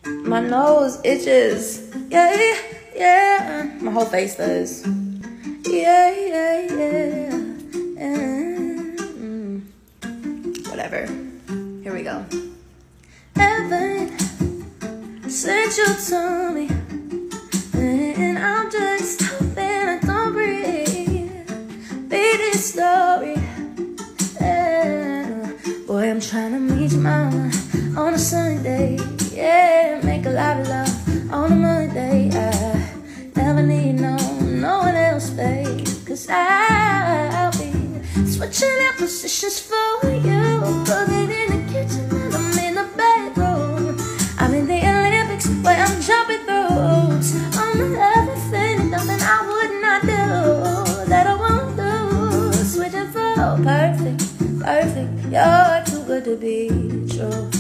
My nose itches. Yeah, yeah. My whole face does. Yeah, yeah, yeah. Whatever. Here we go. Heaven sent you to me, and I'm just hoping I don't breathe. Beat this story. Yeah. Boy, I'm trying to meet your mama on a Sunday. Yeah, make a lot of love on a Monday. I never need no one else, babe, 'cause I'll be switching out positions for you. Cooking in the kitchen and I'm in the bedroom. I'm in the Olympics where I'm jumping through hoops. I'm everything, nothing I would not do that I won't do. Switching for perfect, perfect. You're too good to be true.